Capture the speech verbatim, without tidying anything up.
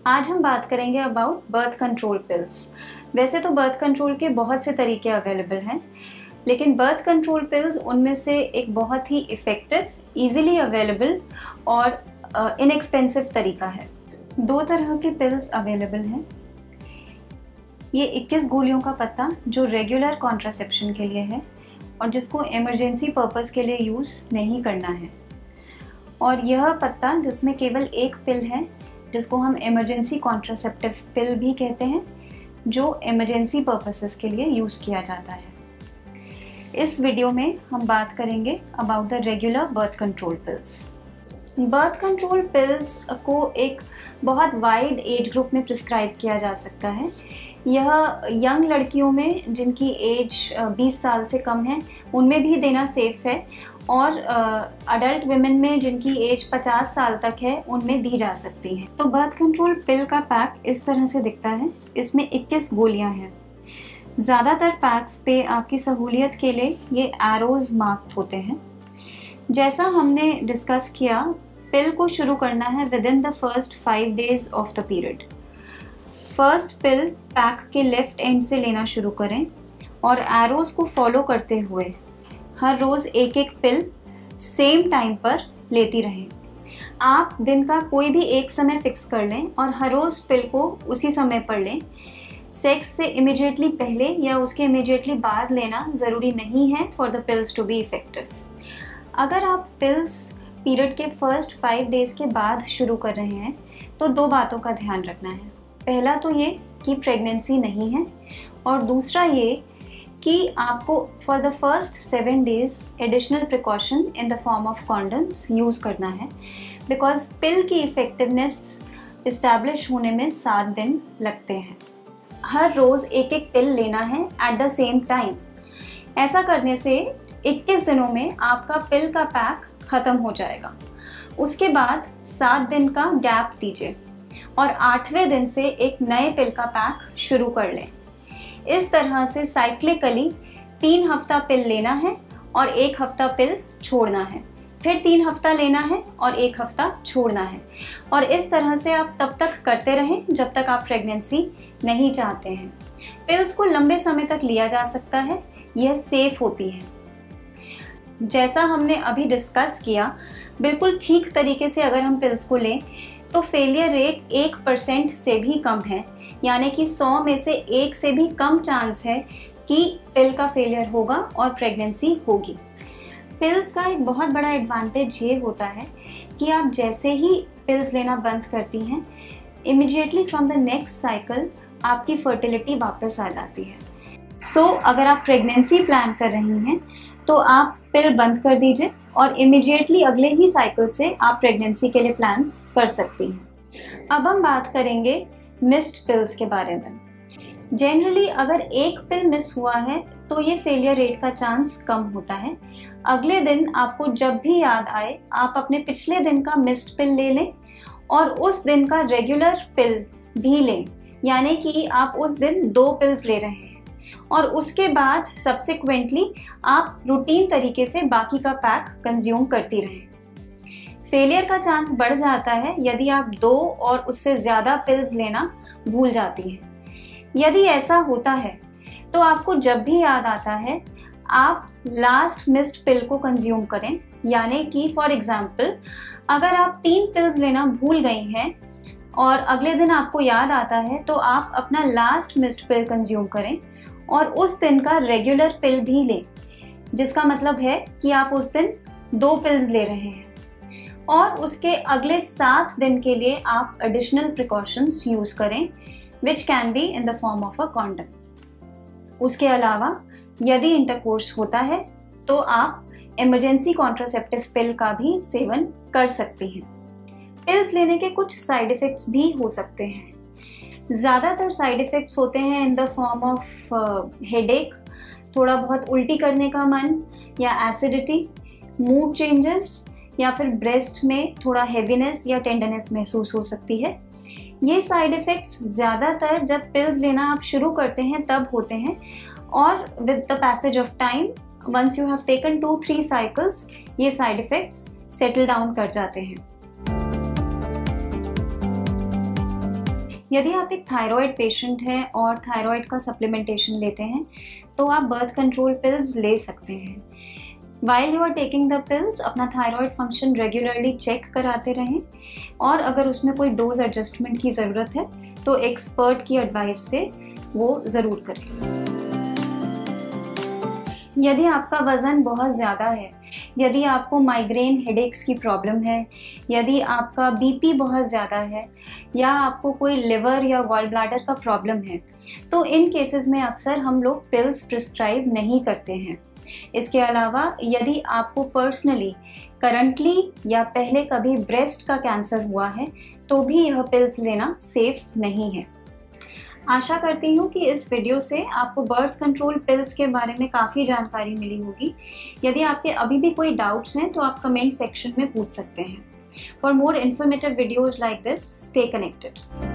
आज हम बात करेंगे अबाउट बर्थ कंट्रोल पिल्स। वैसे तो बर्थ कंट्रोल के बहुत से तरीके अवेलेबल हैं, लेकिन बर्थ कंट्रोल पिल्स उनमें से एक बहुत ही इफ़ेक्टिव, इजीली अवेलेबल और इनएक्सपेंसिव तरीका है। दो तरह के पिल्स अवेलेबल हैं। ये इक्कीस गोलियों का पत्ता जो रेगुलर कॉन्ट्रासेप्शन के लिए है और जिसको इमरजेंसी पर्पस के लिए यूज़ नहीं करना है, और यह पत्ता जिसमें केवल एक पिल है जिसको हम इमरजेंसी कॉन्ट्रासेप्टिव पिल भी कहते हैं, जो इमरजेंसी पर्पसेस के लिए यूज़ किया जाता है। इस वीडियो में हम बात करेंगे about the regular birth control pills. Birth control pills को एक बहुत वाइड एज ग्रुप में प्रिस्क्राइब किया जा सकता है। यह यंग लड़कियों में जिनकी एज बीस साल से कम है उनमें भी देना सेफ़ है, और अडल्ट विमेन में जिनकी एज पचास साल तक है उनमें दी जा सकती है। तो बर्थ कंट्रोल पिल का पैक इस तरह से दिखता है। इसमें इक्कीस गोलियां हैं। ज़्यादातर पैक्स पे आपकी सहूलियत के लिए ये एरोज़ मार्क्ड होते हैं। जैसा हमने डिस्कस किया, पिल को शुरू करना है within the first five days of the period. First pill pack के लेफ्ट एंड से लेना शुरू करें और एरोज़ को फॉलो करते हुए हर रोज़ एक एक पिल सेम टाइम पर लेती रहें। आप दिन का कोई भी एक समय फिक्स कर लें और हर रोज़ पिल को उसी समय पर लें। सेक्स से इमिडिएटली पहले या उसके इमिडिएटली बाद लेना ज़रूरी नहीं है for the pills to be effective. अगर आप पिल्स पीरियड के फर्स्ट फाइव डेज़ के बाद शुरू कर रहे हैं तो दो बातों का ध्यान रखना है। पहला तो ये कि प्रेगनेंसी नहीं है, और दूसरा ये कि आपको for the first seven days additional precaution in the form of condoms use करना है, बिकॉज पिल की इफ़ेक्टिवनेस इस्टेब्लिश होने में सात दिन लगते हैं। हर रोज़ एक एक पिल लेना है एट द सेम टाइम। ऐसा करने से इक्कीस दिनों में आपका पिल का पैक ख़त्म हो जाएगा। उसके बाद सात दिन का गैप दीजिए और आठवें दिन से एक नए पिल का पैक शुरू कर लें। इस तरह से साइक्लिकली तीन हफ्ता पिल लेना है और एक हफ्ता पिल छोड़ना है, फिर तीन हफ्ता लेना है और एक हफ्ता छोड़ना है, और इस तरह से आप तब तक करते रहें जब तक आप प्रेगनेंसी नहीं चाहते हैं। पिल्स को लंबे समय तक लिया जा सकता है, यह सेफ होती है। जैसा हमने अभी डिस्कस किया, बिल्कुल ठीक तरीके से अगर हम पिल्स को लें तो फेलियर रेट एक परसेंट से भी कम है, यानी कि सौ में से एक से भी कम चांस है कि पिल का फेलियर होगा और प्रेगनेंसी होगी। पिल्स का एक बहुत बड़ा एडवांटेज ये होता है कि आप जैसे ही पिल्स लेना बंद करती हैं, immediately from the next cycle आपकी फर्टिलिटी वापस आ जाती है। सो so, अगर आप प्रेगनेंसी प्लान कर रही हैं तो आप पिल बंद कर दीजिए और इमिडिएटली अगले ही साइकिल से आप प्रेगनेंसी के लिए प्लान कर सकती हैं। अब हम बात करेंगे मिस्ड पिल्स के बारे में। जनरली अगर एक पिल मिस हुआ है तो ये फेलियर रेट का चांस कम होता है। अगले दिन आपको जब भी याद आए आप अपने पिछले दिन का मिस्ड पिल ले लें और उस दिन का रेगुलर पिल भी लें, यानी कि आप उस दिन दो पिल्स ले रहे हैं, और उसके बाद सब्सिक्वेंटली आप रूटीन तरीके से बाकी का पैक कंज्यूम करती रहें। फेलियर का चांस बढ़ जाता है यदि आप दो और उससे ज़्यादा पिल्स लेना भूल जाती हैं। यदि ऐसा होता है तो आपको जब भी याद आता है आप लास्ट मिस्ड पिल को कंज्यूम करें, यानी कि फॉर एग्जांपल अगर आप तीन पिल्स लेना भूल गई हैं और अगले दिन आपको याद आता है तो आप अपना लास्ट मिस्ड पिल कंज्यूम करें और उस दिन का रेगुलर पिल भी लें, जिसका मतलब है कि आप उस दिन दो पिल्स ले रहे हैं, और उसके अगले सात दिन के लिए आप एडिशनल प्रिकॉशंस यूज़ करें, which can be in the form of a condom. उसके अलावा यदि इंटरकोर्स होता है तो आप इमरजेंसी कॉन्ट्रासेप्टिव पिल का भी सेवन कर सकती हैं। पिल्स लेने के कुछ साइड इफ़ेक्ट्स भी हो सकते हैं। ज़्यादातर साइड इफ़ेक्ट्स होते हैं in the form of headache, थोड़ा बहुत उल्टी करने का मन या एसिडिटी, मूड चेंजेस, या फिर ब्रेस्ट में थोड़ा हेवीनेस या टेंडरनेस महसूस हो सकती है। ये साइड इफ़ेक्ट्स ज़्यादातर जब पिल्स लेना आप शुरू करते हैं तब होते हैं, और with the passage of time, once you have taken two three cycles, ये साइड इफ़ेक्ट्स सेटल डाउन कर जाते हैं। यदि आप एक थायराइड पेशेंट हैं और थायराइड का सप्लीमेंटेशन लेते हैं तो आप बर्थ कंट्रोल पिल्स ले सकते हैं। While you are taking the pills अपना थायराइड फंक्शन रेगुलरली चेक कराते रहें और अगर उसमें कोई डोज एडजस्टमेंट की ज़रूरत है तो एक्सपर्ट की एडवाइस से वो ज़रूर करें। यदि आपका वज़न बहुत ज़्यादा है, यदि आपको माइग्रेन हेडेक्स की प्रॉब्लम है, यदि आपका बीपी बहुत ज़्यादा है या आपको कोई लिवर या गॉल ब्लैडर का प्रॉब्लम है, तो इन केसेस में अक्सर हम लोग पिल्स प्रिस्क्राइब नहीं करते हैं। इसके अलावा यदि आपको पर्सनली करंटली या पहले कभी ब्रेस्ट का कैंसर हुआ है तो भी यह पिल्स लेना सेफ नहीं है। आशा करती हूँ कि इस वीडियो से आपको बर्थ कंट्रोल पिल्स के बारे में काफ़ी जानकारी मिली होगी। यदि आपके अभी भी कोई डाउट्स हैं तो आप कमेंट सेक्शन में पूछ सकते हैं। For more informative videos like this, stay connected.